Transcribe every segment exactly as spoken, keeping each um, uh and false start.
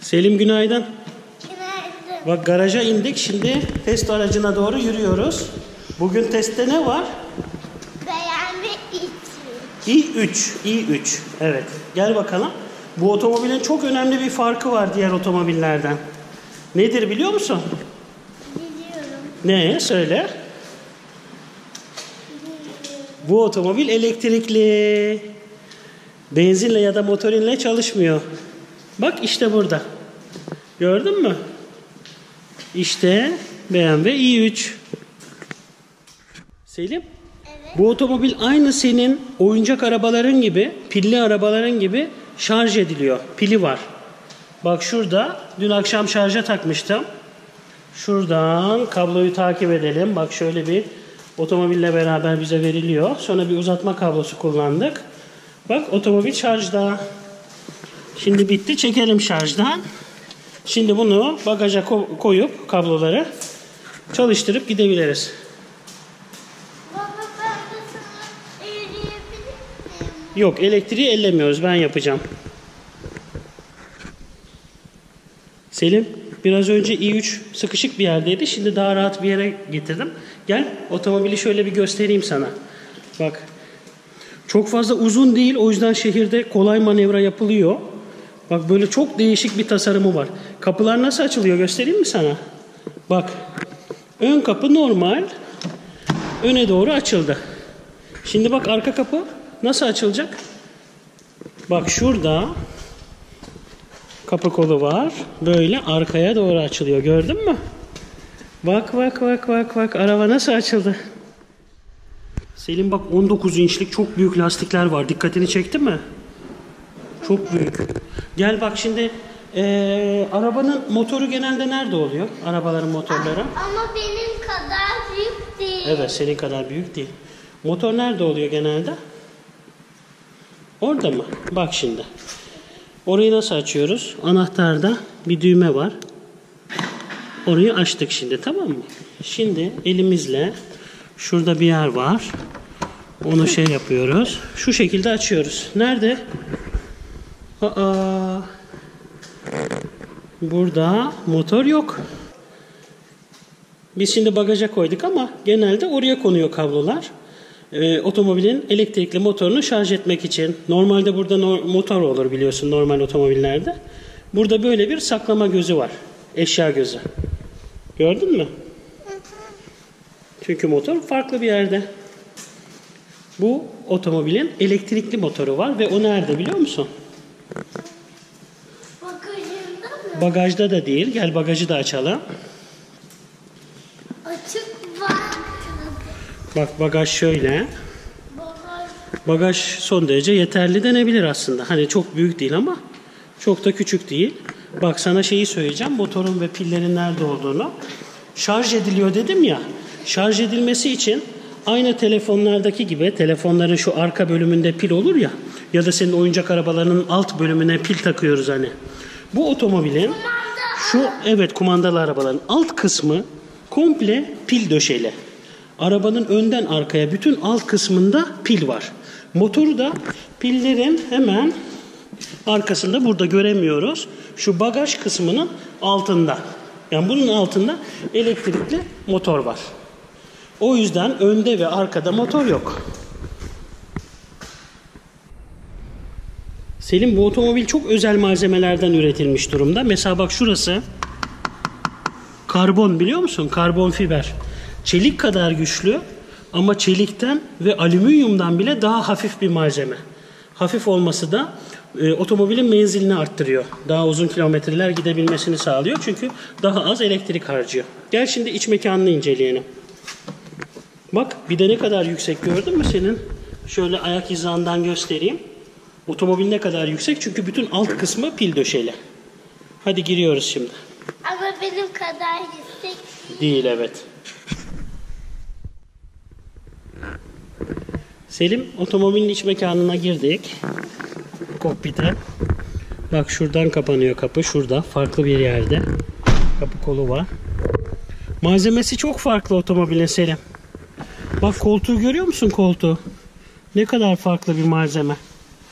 Selim günaydın. Günaydın. Bak garaja indik. Şimdi test aracına doğru yürüyoruz. Bugün testte ne var? Beğendi i üç. i üç. Evet. Gel bakalım. Bu otomobilin çok önemli bir farkı var diğer otomobillerden. Nedir biliyor musun? Biliyorum. Ne? Söyle. Bu otomobil elektrikli. Benzinle ya da motorinle çalışmıyor. Bak işte burada. Gördün mü? İşte B M W i üç. Selim. Evet. Bu otomobil aynı senin oyuncak arabaların gibi, pilli arabaların gibi şarj ediliyor. Pili var. Bak şurada. Dün akşam şarja takmıştım. Şuradan kabloyu takip edelim. Bak şöyle bir otomobille beraber bize veriliyor. Sonra bir uzatma kablosu kullandık. Bak otomobil şarjda. Şimdi bitti. Çekelim şarjdan. Şimdi bunu bagaja koyup kabloları çalıştırıp gidebiliriz. Baba ben de sana elleyebilir miyim? Yok, elektriği ellemiyoruz. Ben yapacağım. Selim, biraz önce i üç sıkışık bir yerdeydi. Şimdi daha rahat bir yere getirdim. Gel, otomobili şöyle bir göstereyim sana. Bak, çok fazla uzun değil. O yüzden şehirde kolay manevra yapılıyor. Bak böyle çok değişik bir tasarımı var. Kapılar nasıl açılıyor göstereyim mi sana? Bak, ön kapı normal. Öne doğru açıldı. Şimdi bak arka kapı nasıl açılacak? Bak şurada kapı kolu var. Böyle arkaya doğru açılıyor. Gördün mü? Bak bak bak bak bak. Araba nasıl açıldı? Selim bak on dokuz inçlik çok büyük lastikler var. Dikkatini çekti mi? Çok büyük. Gel bak şimdi ee, arabanın motoru genelde nerede oluyor? Arabaların motorları. Ama benim kadar büyük değil. Evet, senin kadar büyük değil. Motor nerede oluyor genelde? Orada mı? Bak şimdi. Orayı nasıl açıyoruz? Anahtarda bir düğme var. Orayı açtık şimdi, tamam mı? Şimdi elimizle şurada bir yer var. Onu şey yapıyoruz. Şu şekilde açıyoruz. Nerede? Aa, burada motor yok. Biz şimdi bagaja koyduk ama genelde oraya konuyor kablolar. Ee, otomobilin elektrikli motorunu şarj etmek için. Normalde burada no- motor olur biliyorsun normal otomobillerde. Burada böyle bir saklama gözü var. Eşya gözü. Gördün mü? Çünkü motor farklı bir yerde. Bu otomobilin elektrikli motoru var ve o nerede biliyor musun? Bagajında mı? Bagajda da değil. Gel bagajı da açalım. Açık var. Bak bagaj şöyle. Bagaj. Bagaj son derece yeterli denebilir aslında. Hani çok büyük değil ama çok da küçük değil. Bak sana şeyi söyleyeceğim. Motorun ve pillerin nerede olduğunu. Şarj ediliyor dedim ya. Şarj edilmesi için aynı telefonlardaki gibi telefonların şu arka bölümünde pil olur ya. Ya da senin oyuncak arabalarının alt bölümüne pil takıyoruz hani. Bu otomobilin şu evet kumandalı arabaların alt kısmı komple pil döşeli. Arabanın önden arkaya bütün alt kısmında pil var. Motoru da pillerin hemen arkasında, burada göremiyoruz. Şu bagaj kısmının altında. Yani bunun altında elektrikli motor var. O yüzden önde ve arkada motor yok. Selim, bu otomobil çok özel malzemelerden üretilmiş durumda. Mesela bak şurası karbon, biliyor musun? Karbon fiber. Çelik kadar güçlü ama çelikten ve alüminyumdan bile daha hafif bir malzeme. Hafif olması da e, otomobilin menzilini arttırıyor. Daha uzun kilometreler gidebilmesini sağlıyor. Çünkü daha az elektrik harcıyor. Gel şimdi iç mekanını inceleyelim. Bak bir de ne kadar yüksek gördün mü senin? Şöyle ayak hizandan göstereyim. Otomobil ne kadar yüksek? Çünkü bütün alt kısmı pil döşeli. Hadi giriyoruz şimdi. Ama benim kadar yüksek değil. Değil, evet. Selim, otomobilin iç mekanına girdik. Kokpite. Bak şuradan kapanıyor kapı. Şurada farklı bir yerde. Kapı kolu var. Malzemesi çok farklı otomobilin Selim. Bak koltuğu görüyor musun, koltuğu? Ne kadar farklı bir malzeme.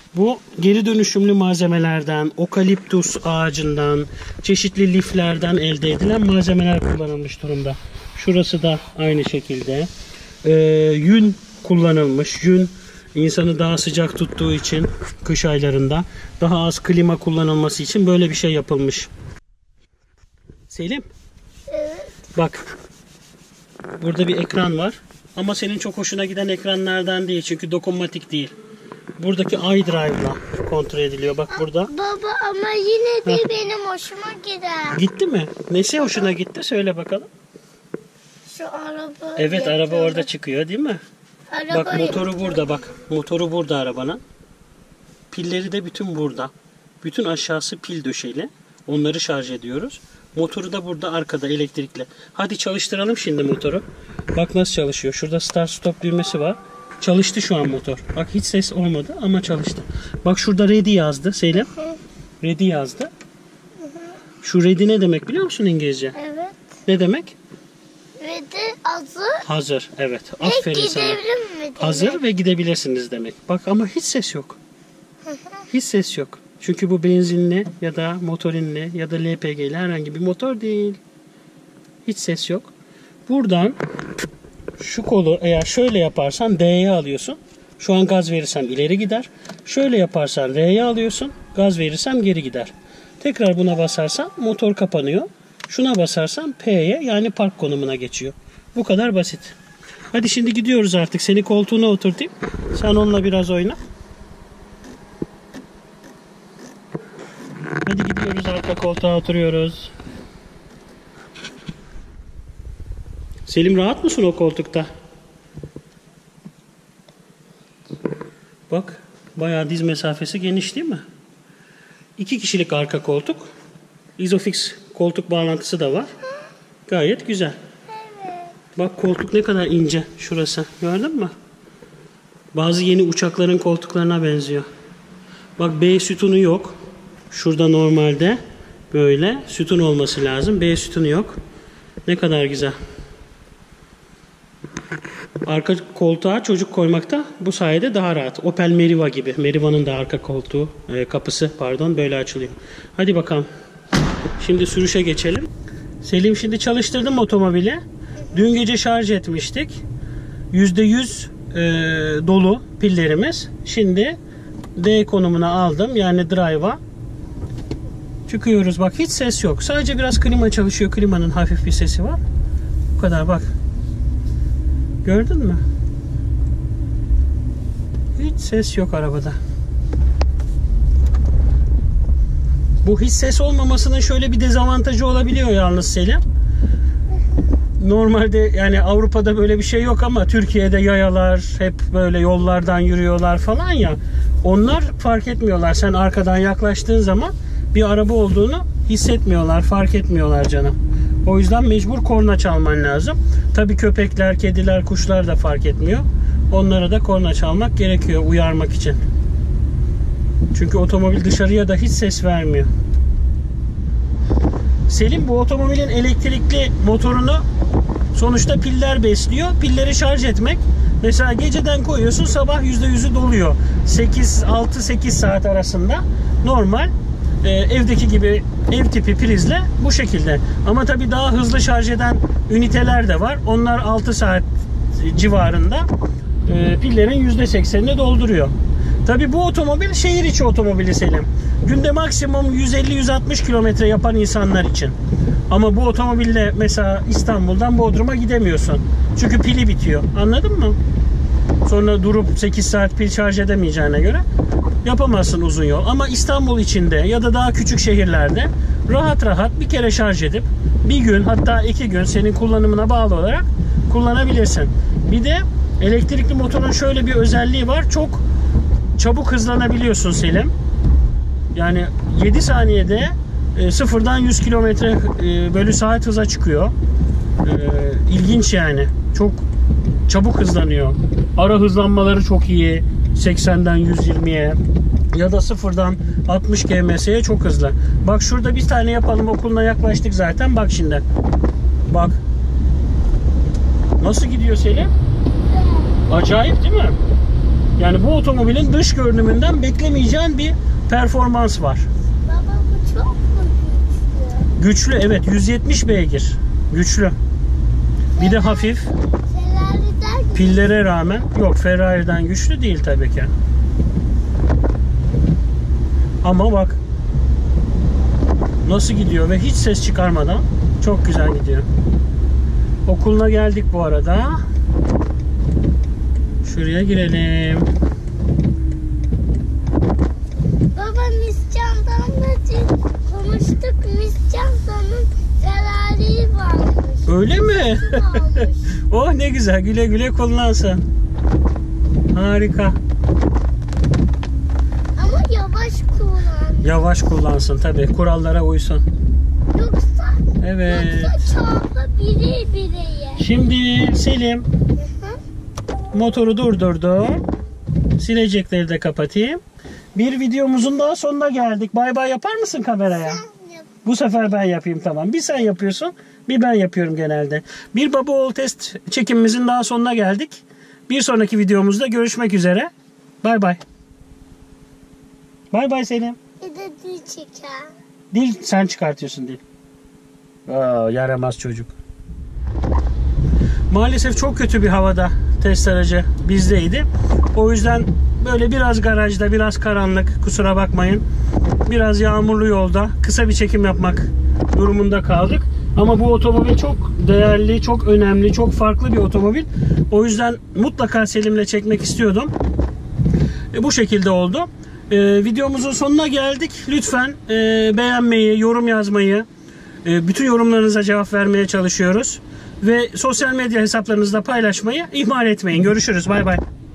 Bu geri dönüşümlü malzemelerden, okaliptus ağacından, çeşitli liflerden elde edilen malzemeler kullanılmış durumda. Şurası da aynı şekilde. Ee, yün kullanılmış. Yün insanı daha sıcak tuttuğu için kış aylarında, daha az klima kullanılması için böyle bir şey yapılmış. Selim. Evet. Bak. Burada bir ekran var. Ama senin çok hoşuna giden ekranlardan değil. Çünkü dokunmatik değil. Buradaki iDrive'la kontrol ediliyor. Bak burada. Baba ama yine de benim hoşuma gider. Gitti mi? Nesi hoşuna gitti? Söyle bakalım. Şu araba. Evet, araba yapıyorlar. orada çıkıyor değil mi? Araba Bak motoru yapıyorlar. burada bak. Motoru burada arabanın. Pilleri de bütün burada. Bütün aşağısı pil döşeli. Onları şarj ediyoruz. Motoru da burada arkada elektrikli. Hadi çalıştıralım şimdi motoru. Bak nasıl çalışıyor. Şurada start stop düğmesi var. Çalıştı şu an motor. Bak hiç ses olmadı ama çalıştı. Bak şurada ready yazdı Selim. Ready yazdı. Şu ready ne demek biliyor musun İngilizce? Evet. Ne demek? Ve de hazır. Hazır. Evet. Ve Aferin sana. gidelim mi? Hazır ve gidebilirsiniz demek. Bak ama hiç ses yok. Hiç ses yok. Çünkü bu benzinli ya da motorinli ya da L P G'li herhangi bir motor değil. Hiç ses yok. Buradan şu kolu eğer şöyle yaparsan D'ye alıyorsun. Şu an gaz verirsem ileri gider. Şöyle yaparsan R'ye alıyorsun. Gaz verirsem geri gider. Tekrar buna basarsan motor kapanıyor. Şuna basarsan P'ye yani park konumuna geçiyor. Bu kadar basit. Hadi şimdi gidiyoruz artık. Seni koltuğuna oturtayım. Sen onunla biraz oyna. Hadi gidiyoruz, arka koltuğa oturuyoruz. Selim rahat mısın o koltukta? Bak bayağı diz mesafesi geniş değil mi? İki kişilik arka koltuk. Isofix koltuk bağlantısı da var. Gayet güzel. Bak koltuk ne kadar ince şurası. Gördün mü? Bazı yeni uçakların koltuklarına benziyor. Bak B sütunu yok. Şurada normalde böyle sütun olması lazım. B sütunu yok. Ne kadar güzel. Arka koltuğa çocuk koymakta bu sayede daha rahat. Opel Meriva gibi. Meriva'nın da arka koltuğu, e, kapısı pardon böyle açılıyor. Hadi bakalım. Şimdi sürüşe geçelim. Selim şimdi çalıştırdım otomobili. Dün gece şarj etmiştik. yüzde yüz e, dolu pillerimiz. Şimdi D konumuna aldım. Yani drive'a. Çıkıyoruz. Bak hiç ses yok. Sadece biraz klima çalışıyor. Klimanın hafif bir sesi var. Bu kadar bak. Gördün mü? Hiç ses yok arabada. Bu hiç ses olmamasının şöyle bir dezavantajı olabiliyor yalnız Selim. Normalde yani Avrupa'da böyle bir şey yok ama Türkiye'de yayalar hep böyle yollardan yürüyorlar falan ya. Onlar fark etmiyorlar. Sen arkadan yaklaştığın zaman bir araba olduğunu hissetmiyorlar, fark etmiyorlar canım. O yüzden mecbur korna çalman lazım. Tabii köpekler, kediler, kuşlar da fark etmiyor. Onlara da korna çalmak gerekiyor uyarmak için. Çünkü otomobil dışarıya da hiç ses vermiyor. Selim bu otomobilin elektrikli motorunu sonuçta piller besliyor. Pilleri şarj etmek. Mesela geceden koyuyorsun, sabah yüzde yüzü doluyor. sekiz altı sekiz saat arasında normal e, evdeki gibi ev tipi prizle bu şekilde. Ama tabii daha hızlı şarj eden üniteler de var. Onlar altı saat civarında e, pillerin yüzde seksenini dolduruyor. Tabii bu otomobil şehir içi otomobili Selim. Günde maksimum yüz elli yüz altmış kilometre yapan insanlar için. Ama bu otomobille mesela İstanbul'dan Bodrum'a gidemiyorsun. Çünkü pili bitiyor. Anladın mı? Sonra durup sekiz saat pil şarj edemeyeceğine göre yapamazsın uzun yol. Ama İstanbul içinde ya da daha küçük şehirlerde rahat rahat bir kere şarj edip bir gün hatta iki gün senin kullanımına bağlı olarak kullanabilirsin. Bir de elektrikli motorun şöyle bir özelliği var. Çok çabuk hızlanabiliyorsun Selim. Yani yedi saniyede e, sıfırdan yüz kilometre e, bölü saat hıza çıkıyor. E, ilginç yani. Çok çabuk hızlanıyor. Ara hızlanmaları çok iyi. seksenden yüz yirmiye ya da sıfırdan altmış kilometre per saate çok hızlı. Bak şurada bir tane yapalım, okuluna yaklaştık zaten. Bak şimdi. Bak. Nasıl gidiyor Selim? Acayip değil mi? Yani bu otomobilin dış görünümünden beklemeyeceğin bir performans var. Baba bu çok mu güçlü? Güçlü, evet, yüz yetmiş beygir. Güçlü. Bir de hafif. Ferrari'den Pillere rağmen. Yok, Ferrari'den güçlü değil tabii ki. Ama bak nasıl gidiyor ve hiç ses çıkarmadan çok güzel gidiyor. Okuluna geldik bu arada. Şuraya girelim. Baba Miss Candan'la konuştuk. Miss Candan'ın Ferrari varmış. Öyle mi? Almış. Oh ne güzel, güle güle kullansın. Harika. Ama yavaş kullan. Yavaş kullansın tabii, kurallara uysun. Yoksa, Evet. yoksa çarpı bire bireye. Şimdi Selim Hı? motoru durdurdu. Silecekleri de kapatayım. Bir videomuzun daha sonuna geldik. Bay bay yapar mısın kameraya? Sen yap. Bu sefer ben yapayım, tamam. Bir sen yapıyorsun, bir ben yapıyorum genelde. Bir baba oğul test çekimimizin daha sonuna geldik. Bir sonraki videomuzda görüşmek üzere. Bay bay. Bay bay Selim. Bir de dil çeker. Dil sen çıkartıyorsun dil. Aa, yaramaz çocuk. Maalesef çok kötü bir havada test aracı bizdeydi. O yüzden böyle biraz garajda, biraz karanlık, kusura bakmayın. Biraz yağmurlu yolda kısa bir çekim yapmak durumunda kaldık. Ama bu otomobil çok değerli, çok önemli, çok farklı bir otomobil. O yüzden mutlaka Selim'le çekmek istiyordum. E, bu şekilde oldu. E, videomuzun sonuna geldik. Lütfen e, beğenmeyi, yorum yazmayı, e, bütün yorumlarınıza cevap vermeye çalışıyoruz. Ve sosyal medya hesaplarınızda paylaşmayı ihmal etmeyin. Görüşürüz. Bay bay.